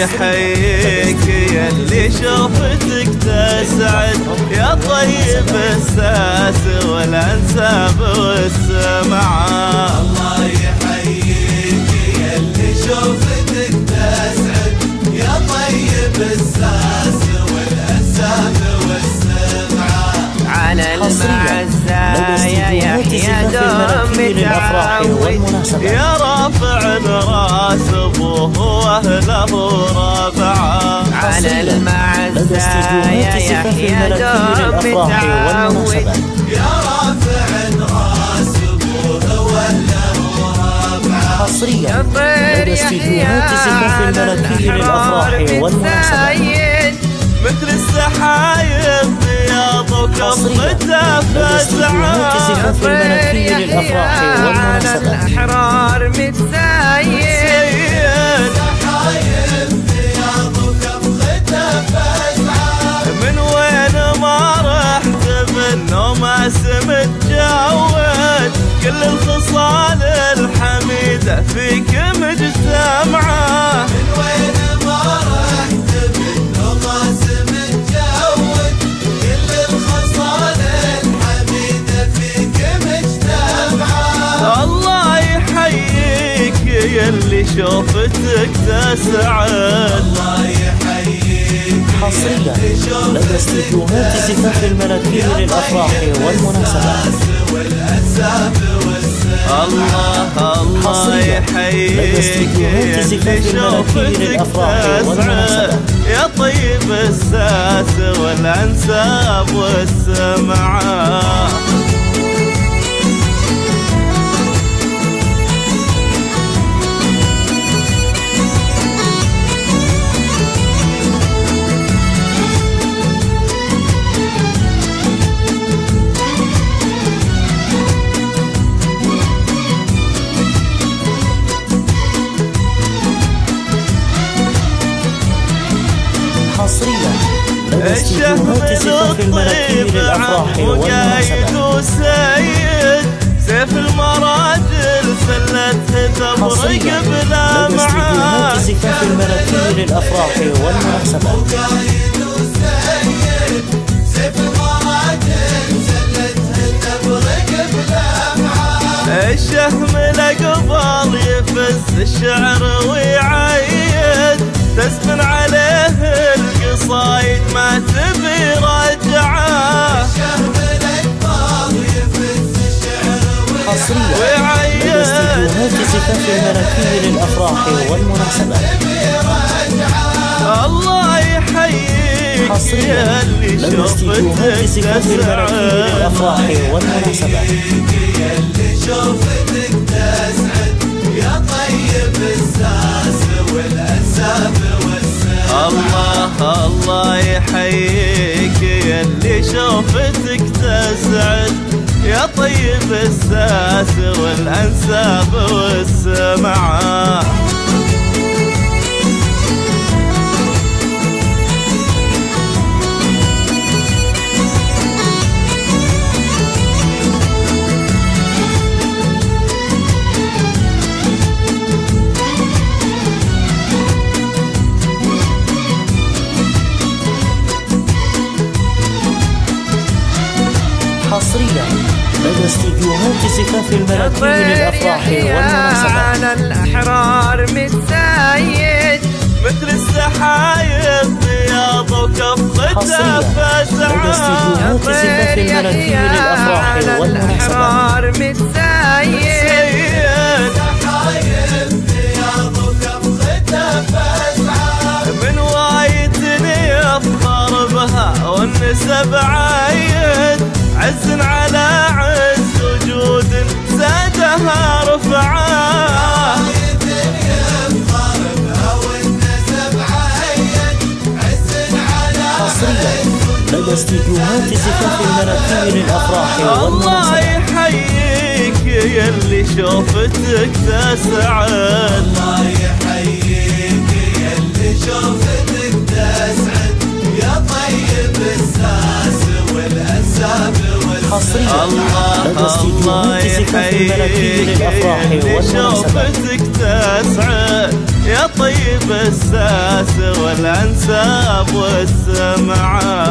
يحييك يا اللي شوفتك تسعد، يا طيب الساس والانساب والسمعة. الله يحييك يا اللي شوفتك تسعد، يا طيب الساس والانساب والسمعة. على المعزايا يحيى دوم متعود، يا رافع راس ابوه واهله رابعه. على المعزايا يحيى دوم متعود، يا رافع راس ابوه واهله رابعه. حصريا لدى استديوهات زفاف الملكي للأفراح والمناسبات. مثل السحايب بياض وكفته فزعه، زفاف الملكي للأفراح والمناسبات. الأحرار متزايد، سحايب بياض وكفته فزعه. من وين ما رحت بالنوم اسم تجود، كل الخصال الحميدة فيك مجتمعة. من وين ما رحت بالنوم اسم تجود، كل الخصال الحميدة فيك مجتمعة. الله يحييك يا اللي شوفتك تسعد. الله يحييك حصريا لدى استديوهات زفاف الملكي للأفراح والمناسبات. والأنساب والسمع. الله يحييك يا اللي شوفتك تسعد، يا طيب الساس والانساب والسمعة. حصريا لدى استديوهات زفاف الملكي للأفراح والمناسبات. وسيد سيف المراجل سلته تبرق بلا لدى استديوهات زفاف الملكي للأفراح والمناسبات. وقايد وسيد سيف المراجل سلته تبرق بلمعة. الشهم لقبال يفز الشعر ويعيد، تسمن عليه القصايد ما تبي رجعه. الشهم لقبال يفز الشعر حصريا لدى استديوهات زفاف الملكي للأفراح والمناسبات. الله يحييك حصريا يا اللي لدى استديوهات شوفتك زفاف الملكي للأفراح والمناسبات. يا اللي شوفتك تسعد، يا طيب الساس والأنساب والسمع. الله يحييك يا اللي شوفتك تسعد، يا طيب الساس والانساب والسمعة. حصريا لدى استديوهات زفاف الملكي للأفراح والمناسبات. على الأحرار متزايد، مثل السحايب بياض وكفته حصريا لدى فزعه. استديوهات زفاف الملكي للأفراح والمناسبات. متزايد، سحايب بياض وكفته فزعه. من وايتني افخر بها والنسب عايد، عز على عز وجود زادها رفعه. حصريا لدى استديوهات زفاف الملكي للأفراح الله والمناسبات. يحييك يا اللي شوفتك تسعد. الله يحييك يا اللي شوفتك تسعد، يا طيب الساس والأنساب حصريا لدى استديوهات زفاف الملكي للأفراح اللي والمناسبات. شوفتك تسعد، يا طيب الطيب الساس والأنساب والسمعات.